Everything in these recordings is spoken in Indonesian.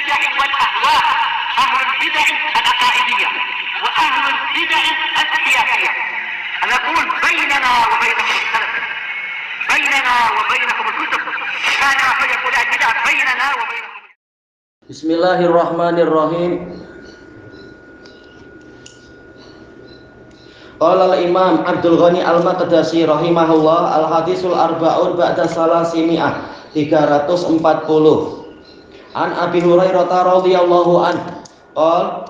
البدع والأهواء، أهل البدع العقائدية وأهل البدع السياسية. أنا أقول بيننا وبينكم السلف، بيننا وبينكم الكتب، كان فيقول البدع بيننا وبينكم. Bismillahirrahmanirrahim. Qala al-Imam Abdul Ghani Al-Maqdisi rahimahullah, al-hadisul arba'un ba'da salasimi'ah, 340. An Abi Hurairah radhiyallahu an qala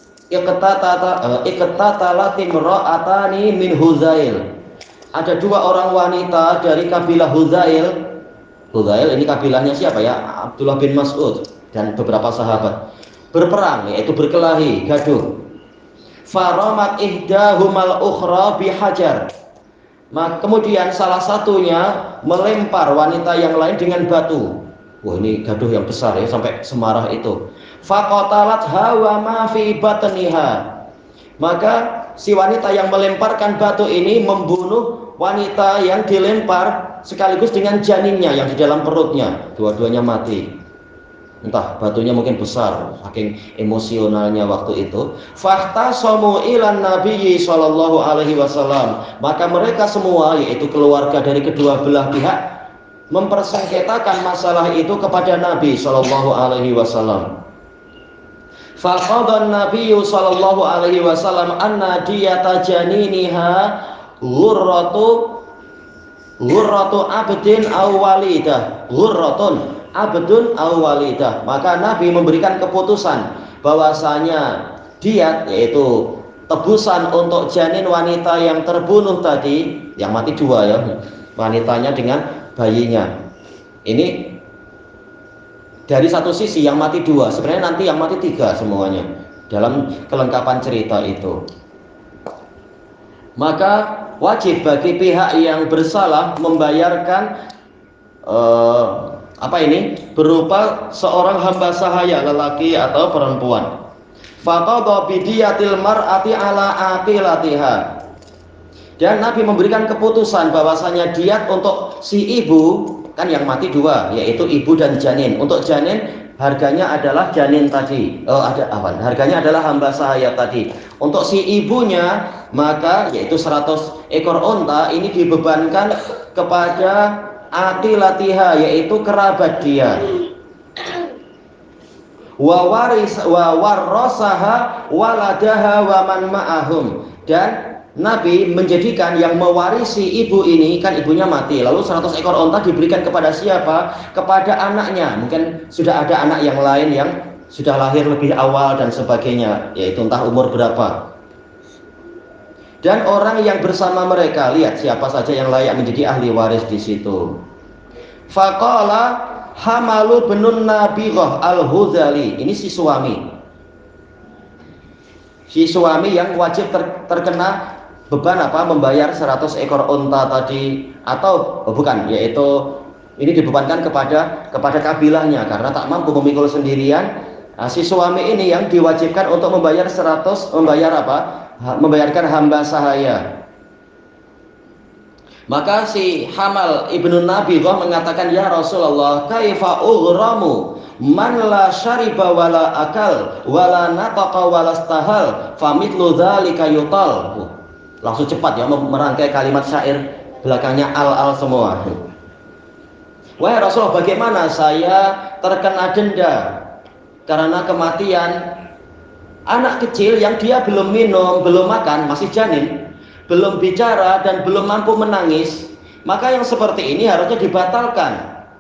iqtatalat imra'atani min Huzail. Ada dua orang wanita dari kabilah Huzail. Huzail ini kabilahnya siapa ya? Abdullah bin Mas'ud dan beberapa sahabat. Berperang, yaitu berkelahi, gaduh. Faramat ihdahumal ukhra bihajar. Kemudian salah satunya melempar wanita yang lain dengan batu. Wah, ini gaduh yang besar ya, sampai semarah itu. Faqatalat hawa ma fi batniha. Maka si wanita yang melemparkan batu ini membunuh wanita yang dilempar sekaligus dengan janinnya yang di dalam perutnya. Dua-duanya mati. Entah batunya mungkin besar, saking emosionalnya waktu itu. Fahtasamu ilan nabiyyi sallallahu alaihi wasallam. Maka mereka semua, yaitu keluarga dari kedua belah pihak, mempersengketakan masalah itu kepada Nabi sallallahu alaihi wasallam. Faqadan nabiyyu sallallahu alaihi wasallam anna diyata janiniha ghurratu abdin aw walidah. Ghurratun abdun aw walidah. Maka Nabi memberikan keputusan bahwasanya diat, yaitu tebusan untuk janin wanita yang terbunuh tadi, yang mati dua ya, wanitanya dengan bayinya. Ini dari satu sisi yang mati dua, sebenarnya nanti yang mati tiga semuanya dalam kelengkapan cerita itu. Maka wajib bagi pihak yang bersalah membayarkan berupa seorang hamba sahaya, lelaki atau perempuan. Faqadha bidiyatil mar'ati ala aqilatiha. Dan Nabi memberikan keputusan bahwasanya diat untuk si ibu, kan yang mati dua, yaitu ibu dan janin. Untuk janin harganya adalah janin tadi. Harganya adalah hamba sahaya tadi. Untuk si ibunya maka yaitu 100 ekor unta ini dibebankan kepada aqilatiha, yaitu kerabat dia. Wa warasaha waladaha wa man ma'ahum. Dan Nabi menjadikan yang mewarisi ibu ini, kan ibunya mati, lalu 100 ekor unta diberikan kepada siapa? Kepada anaknya. Mungkin sudah ada anak yang lain yang sudah lahir lebih awal dan sebagainya, yaitu entah umur berapa. Dan orang yang bersama mereka, lihat siapa saja yang layak menjadi ahli waris di situ. Faqala Hamalu binun Nabirah al-Huzali. Ini si suami. Si suami yang wajib terkena beban membayar 100 ekor unta tadi, atau bukan, yaitu ini dibebankan kepada kabilahnya karena tak mampu memikul sendirian. Si suami ini yang diwajibkan untuk membayarkan hamba sahaya. Maka si Hamal ibnu Nabirah mengatakan, ya Rasulullah, kaifa ughramu man la syariba wala akal wala nataqa wala stahal famithlu dzalika yutal. Langsung cepat ya merangkai kalimat syair, belakangnya al semua. Wahai Rasulullah, bagaimana saya terkena denda karena kematian anak kecil yang dia belum minum, belum makan, masih janin, belum bicara dan belum mampu menangis, maka yang seperti ini harusnya dibatalkan.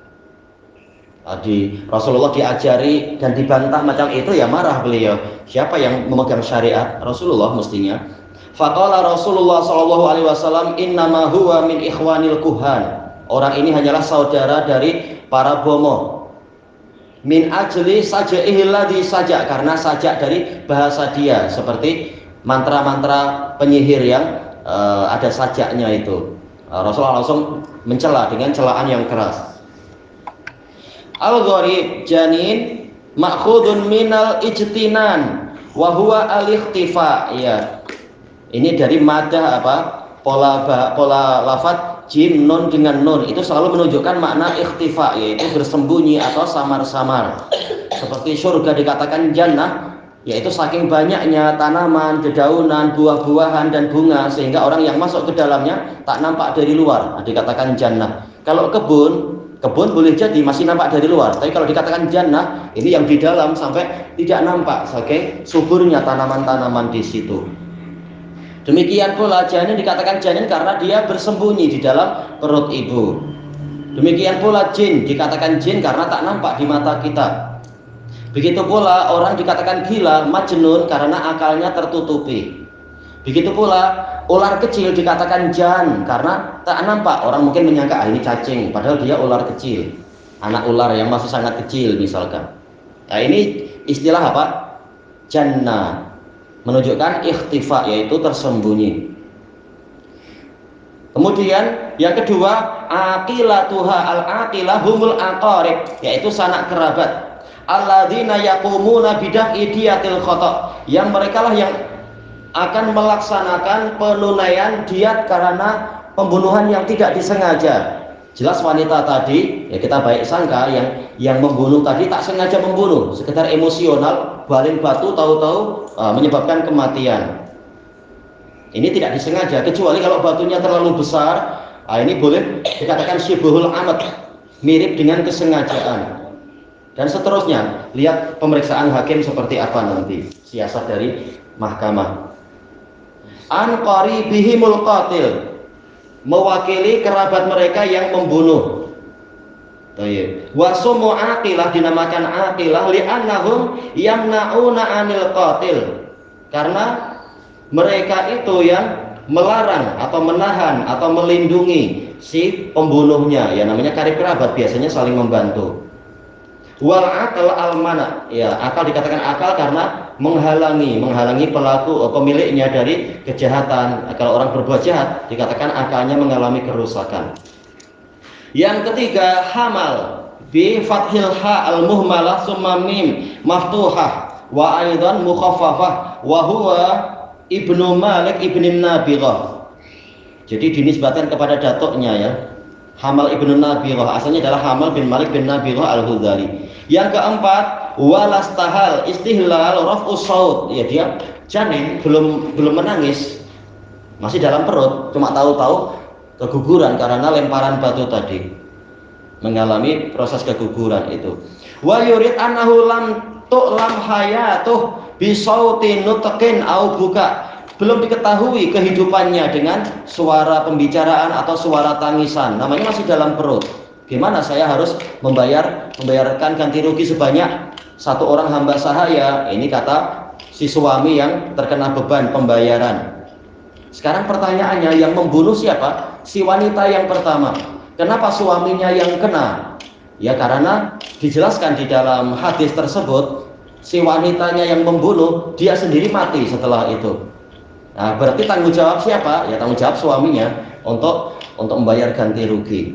Tadi Rasulullah diajari dan dibantah macam itu, ya marah beliau. Siapa yang memegang syariat? Rasulullah mestinya. Faqala Rasulullah sallallahu alaihi wasallam, innama huwa min ikhwanil kuhan. Orang ini hanyalah saudara dari para bomoh. Min ajli saja'ihil ladzi saja, karena sajak dari bahasa dia, seperti mantra-mantra penyihir yang ada sajaknya itu. Rasulullah langsung mencela dengan celaan yang keras. Al-gharib janin ma'khudun minal ijtinan wa huwa al-ikhtifa. Ya. Ini dari madah pola lafaz jim nun dengan nun itu selalu menunjukkan makna ikhtifa, yaitu bersembunyi atau samar-samar. seperti surga dikatakan jannah, yaitu saking banyaknya tanaman, dedaunan, buah-buahan dan bunga sehingga orang yang masuk ke dalamnya tak nampak dari luar. Nah, dikatakan jannah. Kalau kebun boleh jadi masih nampak dari luar, tapi kalau dikatakan jannah, ini yang di dalam sampai tidak nampak saking suburnya tanaman-tanaman di situ. Demikian pula janin dikatakan janin karena dia bersembunyi di dalam perut ibu. Demikian pula jin dikatakan jin karena tak nampak di mata kita. Begitu pula orang dikatakan gila, majnun karena akalnya tertutupi. Begitu pula ular kecil dikatakan jan karena tak nampak. Orang mungkin menyangka ini cacing, padahal dia ular kecil, anak ular yang masih sangat kecil misalkan. Nah, ini istilah apa? Jannah, menunjukkan ikhtifa, yaitu tersembunyi. Kemudian yang kedua, aqilatuha al-aqilah humul aqarib, yaitu sanak kerabat. Alladzina yaqumuna bidaf'i diyatil khata', yang merekalah yang akan melaksanakan penunaian diat karena pembunuhan yang tidak disengaja. Jelas wanita tadi, ya kita baik sangka yang membunuh tadi tak sengaja membunuh, sekedar emosional, baling batu tahu-tahu menyebabkan kematian. Ini tidak disengaja, kecuali kalau batunya terlalu besar, ini boleh dikatakan syibhul amad, mirip dengan kesengajaan. Dan seterusnya, lihat pemeriksaan hakim seperti apa nanti, siasat dari mahkamah. An qaribihimul qatil, mewakili kerabat mereka yang membunuh. Wasumu aqilah, dinamakan aqilah li'annahum yamna'una 'anil qatil, karena mereka itu yang melarang atau menahan atau melindungi si pembunuhnya, ya namanya karib kerabat, biasanya saling membantu. Wal aqal al-mana, ya akal dikatakan akal karena menghalangi pelaku pemiliknya dari kejahatan. Kalau orang berbuat jahat dikatakan akalnya mengalami kerusakan. Yang ketiga, hamal bi fathil ha al-muhmalah summa mim maftuhah wa aidan mukhaffafah wa huwa Ibnu Malik ibn Nabirah. Jadi dinisbatkan kepada datuknya, ya. Hamal ibn Nabirah asalnya adalah Hamal bin Malik bin Nabirah al-Hudhali. Yang keempat, walastahal istihlal raf'us saut, ya dia janin belum menangis, masih dalam perut, cuma tahu-tahu keguguran karena lemparan batu tadi, mengalami proses keguguran itu. Wa yurid annahu lam tu'lam hayatuh bisautin nutqin au buka, belum diketahui kehidupannya dengan suara pembicaraan atau suara tangisan, namanya masih dalam perut. Gimana saya harus membayarkan ganti rugi sebanyak satu orang hamba sahaya? Ini kata si suami yang terkena beban pembayaran. Sekarang pertanyaannya, yang membunuh siapa? Si wanita yang pertama. Kenapa suaminya yang kena? Ya karena dijelaskan di dalam hadis tersebut, si wanitanya yang membunuh, dia sendiri mati setelah itu. Nah, berarti tanggung jawab siapa? Ya tanggung jawab suaminya untuk membayar ganti rugi.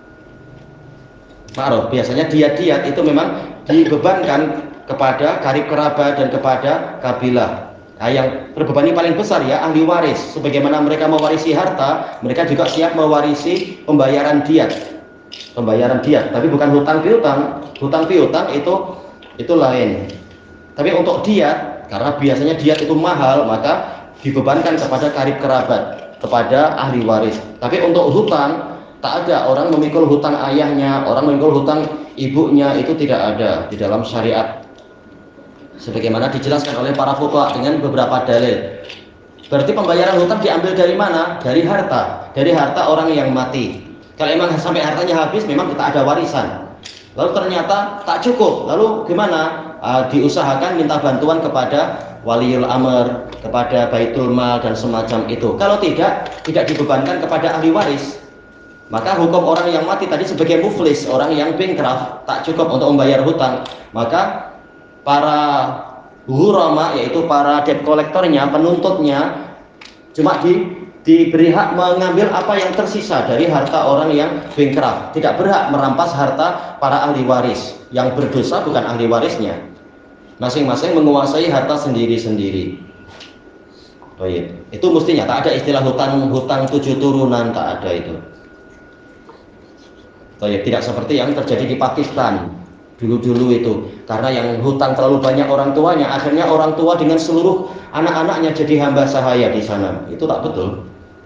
Ma'ruf, biasanya diat itu memang dibebankan kepada karib kerabat dan kepada kabilah. Nah, yang terbebani paling besar ya ahli waris. Sebagaimana mereka mewarisi harta, mereka juga siap mewarisi pembayaran diat. Pembayaran diat, tapi bukan hutang piutang. Hutang piutang itu lain. Tapi untuk diat, karena biasanya diat itu mahal, maka dibebankan kepada karib kerabat, kepada ahli waris. Tapi untuk hutang, tak ada orang memikul hutang ayahnya, orang memikul hutang ibunya, itu tidak ada di dalam syariat. Sebagaimana dijelaskan oleh para fuqaha dengan beberapa dalil. Berarti pembayaran hutang diambil dari mana? Dari harta orang yang mati. Kalau memang sampai hartanya habis, memang kita ada warisan. Lalu ternyata tak cukup, lalu gimana? Diusahakan minta bantuan kepada waliul amr, kepada baitul mal dan semacam itu. Kalau tidak dibebankan kepada ahli waris. Maka hukum orang yang mati tadi sebagai muflis, orang yang bankrupt, tak cukup untuk membayar hutang, maka para ghurama, yaitu para debt collectornya, penuntutnya, cuma diberi hak mengambil apa yang tersisa dari harta orang yang bankrupt, tidak berhak merampas harta para ahli waris. Yang berdosa bukan ahli warisnya, masing-masing menguasai harta sendiri-sendiri. Oh iya, itu mestinya tak ada istilah hutang 7 turunan, tak ada itu. Oh ya, tidak seperti yang terjadi di Pakistan. dulu-dulu itu, karena yang hutang terlalu banyak orang tuanya, akhirnya orang tua dengan seluruh anak-anaknya jadi hamba sahaya di sana. Itu tak betul.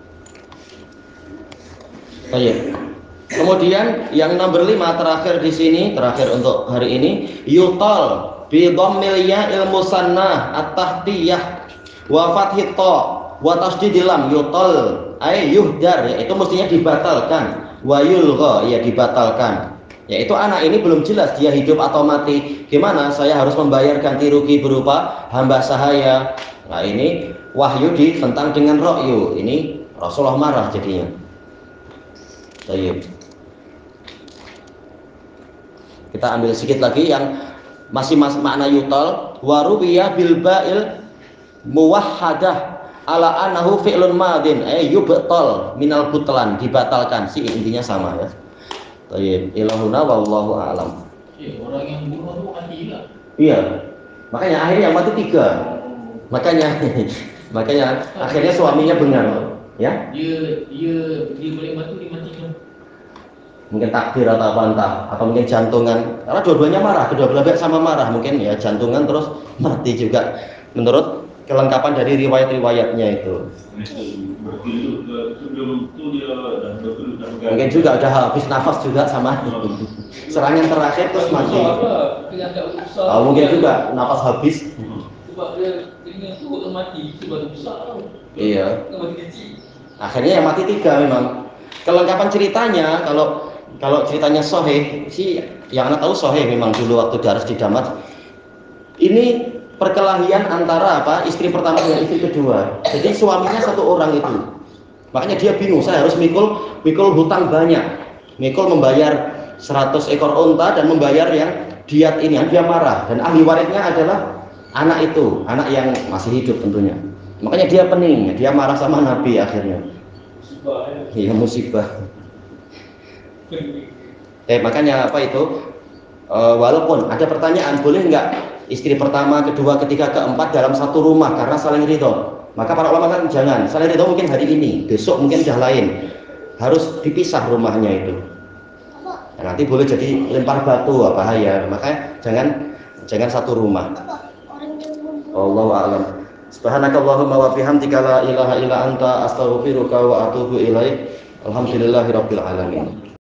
Baik. Kemudian yang nomor 5 terakhir di sini, terakhir untuk hari ini, yutal bi dhammil ya'il musannah at-tahtiyah wa fathit ta wa tasdidil lam, yutal ay yuhdar, yaitu mestinya dibatalkan, wa yulgha, ya dibatalkan. Yaitu anak ini belum jelas dia hidup atau mati. Gimana? Saya harus membayar ganti rugi berupa hamba sahaya. Nah, ini wahyu ditentang dengan ra'yu. Ini Rasulullah marah jadinya. Baik. Kita ambil sedikit lagi yang masih makna yutal, warubiya bil ba'il muwahhadah ala anahu fi'lun madin yubtal minal butlan, dibatalkan. Si intinya sama ya. Baik, ilahuna wallahu a'lam. Orang yang bunuh itu mati juga. Iya. Makanya akhirnya yang mati 3. Makanya akhirnya suaminya benar, ya. Dia boleh mati, dia matikan. Mungkin takdir atau apa entah, atau mungkin jantungan. Karena dua-duanya marah, kedua belah pihak sama marah, mungkin ya jantungan terus mati juga. Menurut kelengkapan dari riwayat-riwayatnya itu. Mungkin juga udah habis nafas juga sama serangan terakhir terus mati. Mungkin juga nafas habis. Sebab dia dengan tu mati, sebab besar. Iya. Mati kecil. Akhirnya yang mati 3 memang. Kelengkapan ceritanya kalau ceritanya sahih sih, yang anak tahu sahih memang dulu waktu daras di Damas. Ini perkelahian antara istri pertama dengan istri kedua. Jadi suaminya 1 orang itu. Makanya dia bingung, saya harus mikul hutang banyak. Mikul membayar 100 ekor unta dan membayar yang diat ini. Dia marah dan ahli warisnya adalah anak itu, anak yang masih hidup tentunya. Makanya dia pening, dia marah sama Nabi akhirnya. Musibah ya. Iya, musibah. Makanya walaupun ada pertanyaan, boleh nggak istri pertama, kedua, ketiga, keempat dalam satu rumah karena saling ridho? Maka para ulama kan jangan, saling ridho mungkin hari ini, besok mungkin sudah lain, harus dipisah rumahnya itu. Nah, nanti boleh jadi lempar batu, bahaya. Makanya jangan satu rumah. Wallahu a'lam. Subhanakallahumma wa bihamdika la ilaha illa anta astaghfiruka wa atubu ilaik. Alhamdulillahirabbil alamin.